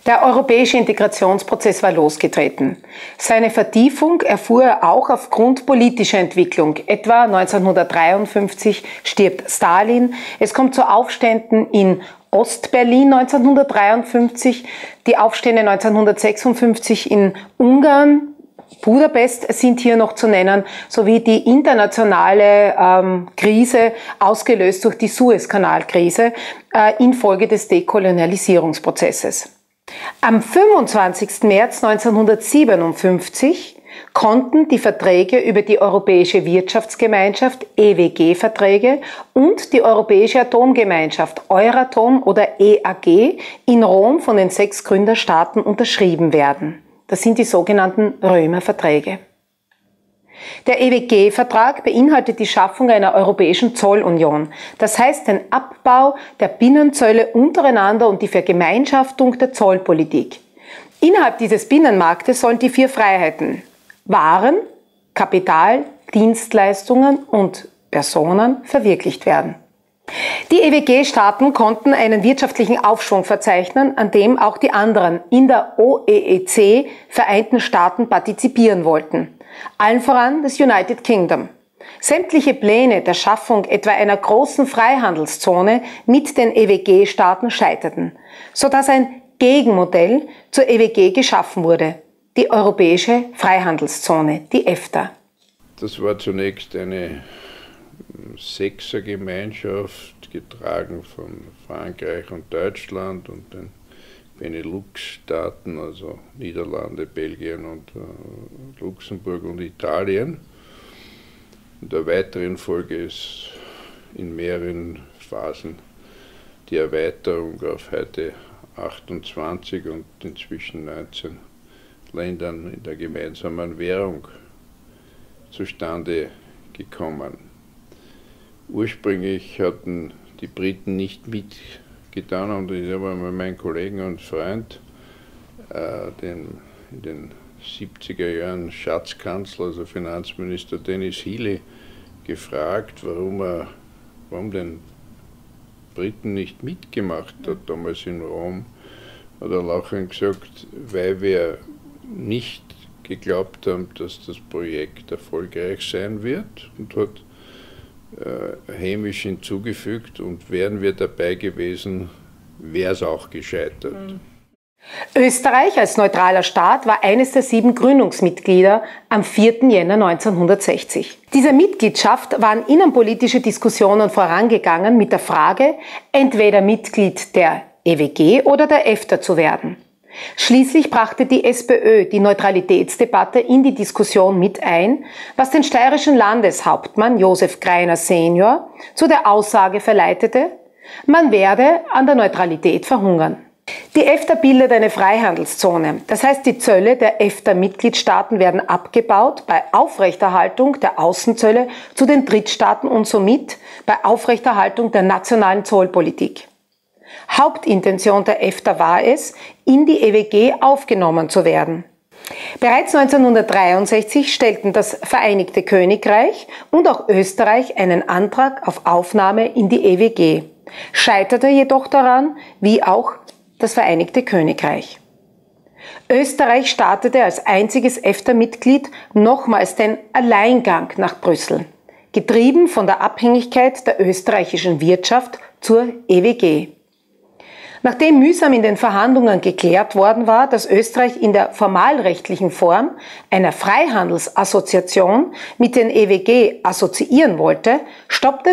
Der europäische Integrationsprozess war losgetreten. Seine Vertiefung erfuhr er auch aufgrund politischer Entwicklung. Etwa 1953 stirbt Stalin. Es kommt zu Aufständen in Ostberlin 1953, die Aufstände 1956 in Ungarn, Budapest sind hier noch zu nennen, sowie die internationale Krise, ausgelöst durch die Suezkanalkrise, infolge des Dekolonialisierungsprozesses. Am 25. März 1957 konnten die Verträge über die Europäische Wirtschaftsgemeinschaft, EWG-Verträge, und die Europäische Atomgemeinschaft, Euratom oder EAG, in Rom von den 6 Gründerstaaten unterschrieben werden. Das sind die sogenannten Römer Verträge. Der EWG-Vertrag beinhaltet die Schaffung einer europäischen Zollunion, das heißt den Abbau der Binnenzölle untereinander und die Vergemeinschaftung der Zollpolitik. Innerhalb dieses Binnenmarktes sollen die 4 Freiheiten Waren, Kapital, Dienstleistungen und Personen verwirklicht werden. Die EWG-Staaten konnten einen wirtschaftlichen Aufschwung verzeichnen, an dem auch die anderen in der OEEC vereinten Staaten partizipieren wollten. Allen voran das United Kingdom. Sämtliche Pläne der Schaffung etwa einer großen Freihandelszone mit den EWG-Staaten scheiterten, sodass ein Gegenmodell zur EWG geschaffen wurde, die Europäische Freihandelszone, die EFTA. Das war zunächst eine Sechsergemeinschaft, getragen von Frankreich und Deutschland und den Benelux-Staaten, also Niederlande, Belgien und Luxemburg und Italien. In der weiteren Folge ist in mehreren Phasen die Erweiterung auf heute 28 und inzwischen 19 Ländern in der gemeinsamen Währung zustande gekommen. Ursprünglich hatten die Briten nicht mitgetan und ich habe meinen Kollegen und Freund, den in den 70er Jahren Schatzkanzler, also Finanzminister Dennis Healey, gefragt, warum den Briten nicht mitgemacht hat, damals in Rom. Hat er lachend gesagt, weil wir nicht geglaubt haben, dass das Projekt erfolgreich sein wird, und hat hämisch hinzugefügt, und wären wir dabei gewesen, wäre es auch gescheitert. Österreich als neutraler Staat war eines der 7 Gründungsmitglieder am 4. Jänner 1960. Dieser Mitgliedschaft waren innenpolitische Diskussionen vorangegangen mit der Frage, entweder Mitglied der EWG oder der EFTA zu werden. Schließlich brachte die SPÖ die Neutralitätsdebatte in die Diskussion mit ein, was den steirischen Landeshauptmann Josef Greiner senior zu der Aussage verleitete, man werde an der Neutralität verhungern. Die EFTA bildet eine Freihandelszone, das heißt, die Zölle der EFTA-Mitgliedstaaten werden abgebaut bei Aufrechterhaltung der Außenzölle zu den Drittstaaten und somit bei Aufrechterhaltung der nationalen Zollpolitik. Hauptintention der EFTA war es, in die EWG aufgenommen zu werden. Bereits 1963 stellten das Vereinigte Königreich und auch Österreich einen Antrag auf Aufnahme in die EWG, scheiterte jedoch daran, wie auch das Vereinigte Königreich. Österreich startete als einziges EFTA-Mitglied nochmals den Alleingang nach Brüssel, getrieben von der Abhängigkeit der österreichischen Wirtschaft zur EWG. Nachdem mühsam in den Verhandlungen geklärt worden war, dass Österreich in der formalrechtlichen Form einer Freihandelsassoziation mit den EWG assoziieren wollte, stoppte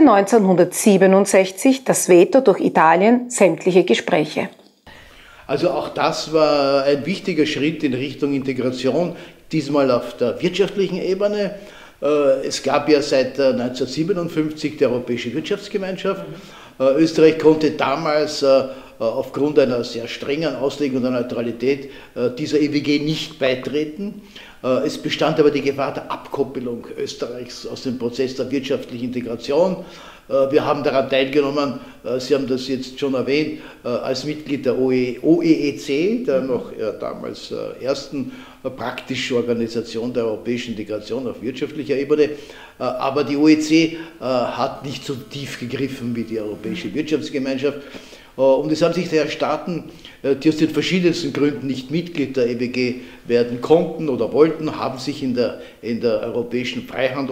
1967 das Veto durch Italien sämtliche Gespräche. Also auch das war ein wichtiger Schritt in Richtung Integration, diesmal auf der wirtschaftlichen Ebene. Es gab ja seit 1957 die Europäische Wirtschaftsgemeinschaft. Österreich konnte damals aufgrund einer sehr strengen Auslegung der Neutralität dieser EWG nicht beitreten. Es bestand aber die Gefahr der Abkoppelung Österreichs aus dem Prozess der wirtschaftlichen Integration. Wir haben daran teilgenommen, Sie haben das jetzt schon erwähnt, als Mitglied der OEEC, der noch damals ersten praktischen Organisation der europäischen Integration auf wirtschaftlicher Ebene. Aber die OEEC hat nicht so tief gegriffen wie die Europäische Wirtschaftsgemeinschaft. Und es haben sich daher Staaten, die aus den verschiedensten Gründen nicht Mitglied der EWG werden konnten oder wollten, haben sich in der Europäischen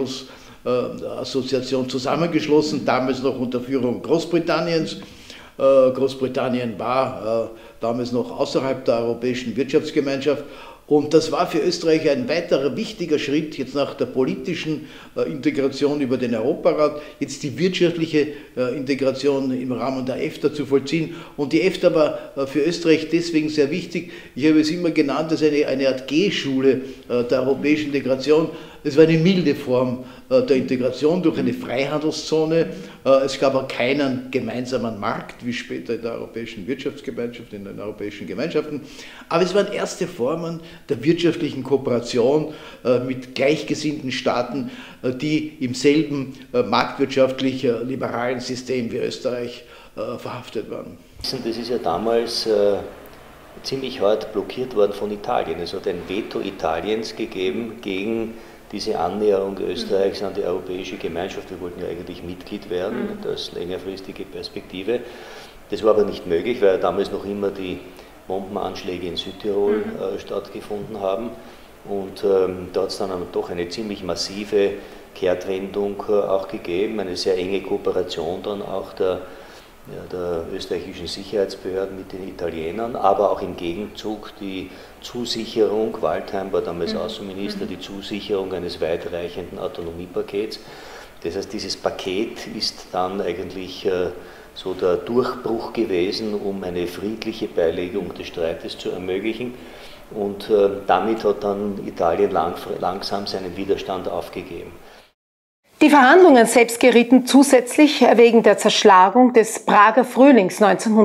Freihandelsassoziation zusammengeschlossen, damals noch unter Führung Großbritanniens. Großbritannien war damals noch außerhalb der Europäischen Wirtschaftsgemeinschaft. Und das war für Österreich ein weiterer wichtiger Schritt, jetzt nach der politischen Integration über den Europarat, jetzt die wirtschaftliche Integration im Rahmen der EFTA zu vollziehen. Und die EFTA war für Österreich deswegen sehr wichtig. Ich habe es immer genannt als eine Art G-Schule der europäischen Integration. Es war eine milde Form der Integration durch eine Freihandelszone. Es gab auch keinen gemeinsamen Markt, wie später in der Europäischen Wirtschaftsgemeinschaft, in den Europäischen Gemeinschaften. Aber es waren erste Formen der wirtschaftlichen Kooperation mit gleichgesinnten Staaten, die im selben marktwirtschaftlich liberalen System wie Österreich verhaftet waren. Das ist ja damals ziemlich hart blockiert worden von Italien. Es hat ein Veto Italiens gegeben gegen diese Annäherung Österreichs an die Europäische Gemeinschaft. Wir wollten ja eigentlich Mitglied werden, das längerfristige Perspektive. Das war aber nicht möglich, weil damals noch immer die Bombenanschläge in Südtirol stattgefunden haben. Und da hat es dann doch eine ziemlich massive Kehrtwendung auch gegeben, eine sehr enge Kooperation dann auch der österreichischen Sicherheitsbehörden mit den Italienern, aber auch im Gegenzug die Zusicherung, Waldheim war damals Außenminister, die Zusicherung eines weitreichenden Autonomiepakets. Das heißt, dieses Paket ist dann eigentlich so der Durchbruch gewesen, um eine friedliche Beilegung des Streites zu ermöglichen. Und damit hat dann Italien langsam seinen Widerstand aufgegeben. Die Verhandlungen selbst gerieten zusätzlich wegen der Zerschlagung des Prager Frühlings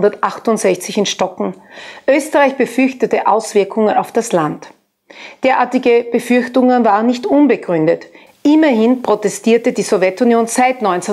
1968 in Stocken. Österreich befürchtete Auswirkungen auf das Land. Derartige Befürchtungen waren nicht unbegründet. Immerhin protestierte die Sowjetunion seit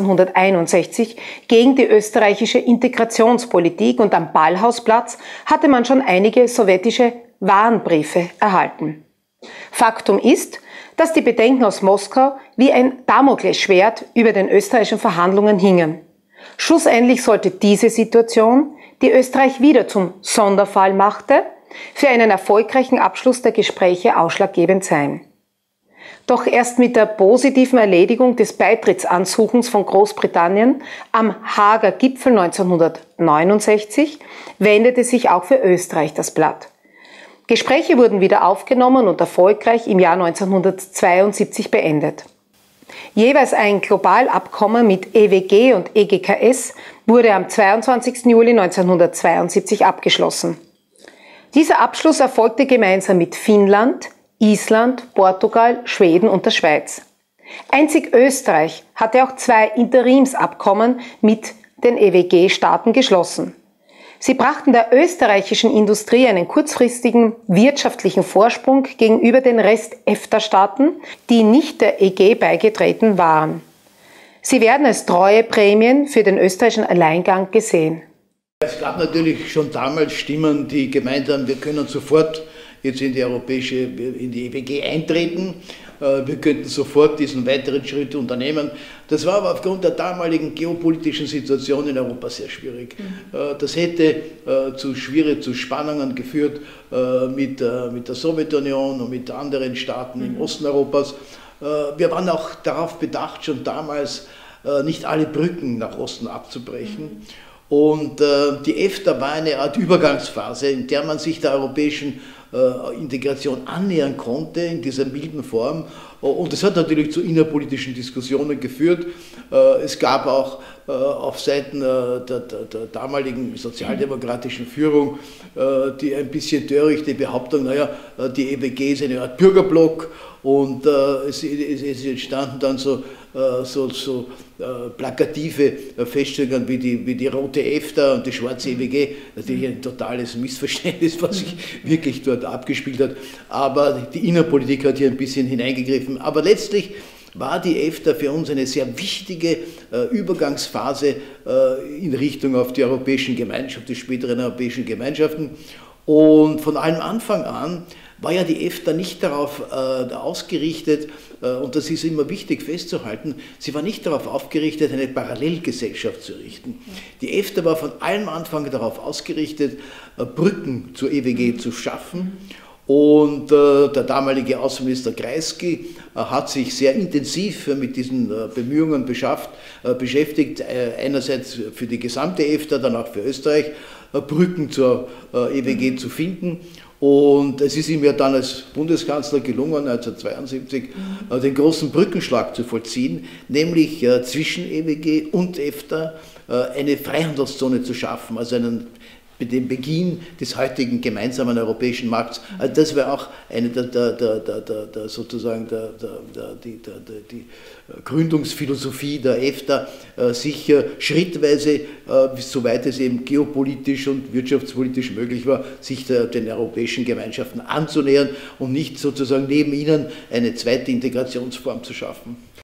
1961 gegen die österreichische Integrationspolitik und am Ballhausplatz hatte man schon einige sowjetische Warnbriefe erhalten. Faktum ist, dass die Bedenken aus Moskau wie ein Damoklesschwert über den österreichischen Verhandlungen hingen. Schlussendlich sollte diese Situation, die Österreich wieder zum Sonderfall machte, für einen erfolgreichen Abschluss der Gespräche ausschlaggebend sein. Doch erst mit der positiven Erledigung des Beitrittsansuchens von Großbritannien am Haager Gipfel 1969 wendete sich auch für Österreich das Blatt. Gespräche wurden wieder aufgenommen und erfolgreich im Jahr 1972 beendet. Jeweils ein Globalabkommen mit EWG und EGKS wurde am 22. Juli 1972 abgeschlossen. Dieser Abschluss erfolgte gemeinsam mit Finnland, Island, Portugal, Schweden und der Schweiz. Einzig Österreich hatte auch 2 Interimsabkommen mit den EWG-Staaten geschlossen. Sie brachten der österreichischen Industrie einen kurzfristigen wirtschaftlichen Vorsprung gegenüber den Rest-EFTA-Staaten, die nicht der EG beigetreten waren. Sie werden als Treueprämien für den österreichischen Alleingang gesehen. Es gab natürlich schon damals Stimmen, die gemeint haben, wir können sofort jetzt in die EWG eintreten. Wir könnten sofort diesen weiteren Schritt unternehmen. Das war aber aufgrund der damaligen geopolitischen Situation in Europa sehr schwierig. Das hätte zu Spannungen geführt mit der Sowjetunion und mit anderen Staaten im Osten Europas. Wir waren auch darauf bedacht, schon damals nicht alle Brücken nach Osten abzubrechen. Und die EFTA war eine Art Übergangsphase, in der man sich der europäischen Integration annähern konnte in dieser milden Form. Und das hat natürlich zu innerpolitischen Diskussionen geführt. Es gab auch auf Seiten der damaligen sozialdemokratischen Führung die ein bisschen törichte Behauptung, naja, die EWG ist eine Art Bürgerblock und es entstanden dann so plakative Feststellungen wie die rote EFTA und die schwarze EWG, natürlich ein totales Missverständnis, was sich wirklich dort abgespielt hat, aber die Innenpolitik hat hier ein bisschen hineingegriffen. Aber letztlich war die EFTA für uns eine sehr wichtige Übergangsphase in Richtung auf die europäischen Gemeinschaften, die späteren europäischen Gemeinschaften. Und von allem Anfang an war ja die EFTA nicht darauf ausgerichtet, und das ist immer wichtig festzuhalten, sie war nicht darauf aufgerichtet, eine Parallelgesellschaft zu richten. Die EFTA war von allem Anfang darauf ausgerichtet, Brücken zur EWG zu schaffen. Und der damalige Außenminister Kreisky hat sich sehr intensiv mit diesen Bemühungen beschäftigt, einerseits für die gesamte EFTA, dann auch für Österreich, Brücken zur EWG zu finden. Und es ist ihm ja dann als Bundeskanzler gelungen, 1972, den großen Brückenschlag zu vollziehen, nämlich zwischen EWG und EFTA eine Freihandelszone zu schaffen, also den Beginn des heutigen gemeinsamen europäischen Markts. Also das wäre auch eine die Gründungsphilosophie der EFTA, sich schrittweise, soweit es eben geopolitisch und wirtschaftspolitisch möglich war, sich den europäischen Gemeinschaften anzunähern und nicht sozusagen neben ihnen eine zweite Integrationsform zu schaffen.